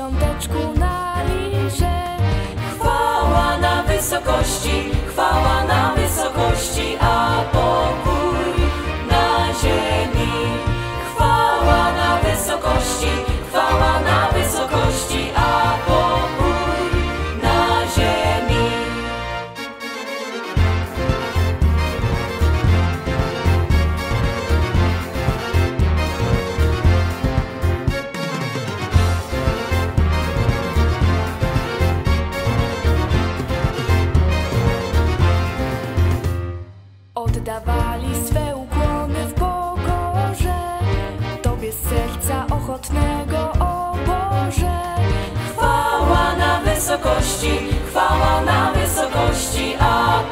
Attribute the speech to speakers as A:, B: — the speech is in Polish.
A: dziesiąteczku na lirze.
B: Chwała na wysokości, chwała na wysokości, a pokój na ziemi. Chwała na wysokości, chwała na wysokości, a pokój na ziemi.
A: Oddawali swe ukłony w pokorze Tobie z serca ochotnego, o Boże.
B: Chwała na wysokości, chwała na wysokości, a